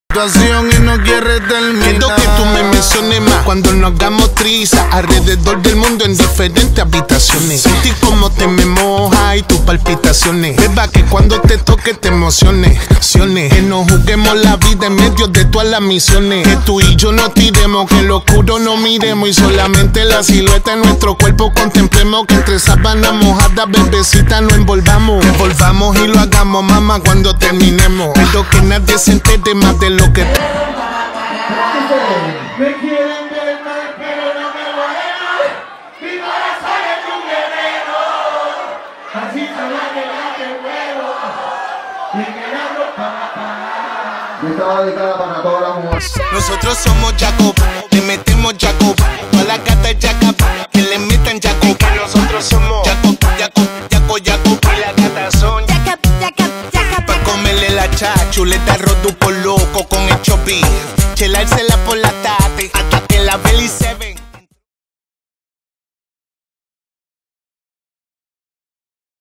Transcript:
Y no quiere terminar. Quiero que tú me menciones más cuando nos hagamos trizas alrededor del mundo en diferentes habitaciones. Sentí como te me moja y tus palpitaciones. Beba que cuando te toque te emociones. Que nos juguemos la vida en medio de todas las misiones. Que tú y yo no tiremos, que lo oscuro no miremos y solamente la silueta de nuestro cuerpo contemplemos. Que entre sábanas mojadas, bebecita, nos envolvamos. Que volvamos y lo hagamos, mamá, cuando terminemos. Pero que nadie se entere más de lo que... Me quieren ver mal, pero no me muero. Mi corazón es un guerrero. Así será que el juego. Y que la ropa Y estaba dedicada para todas las mujeres. Nosotros somos Jacob, le metemos Jacob. Toda la gata Jacob, que le metan Jacob. Nosotros somos Jacob. Y las gatas son Jacob. Pa' comerle la chuleta rodo por loco con el chopi. Chelársela por la tarde.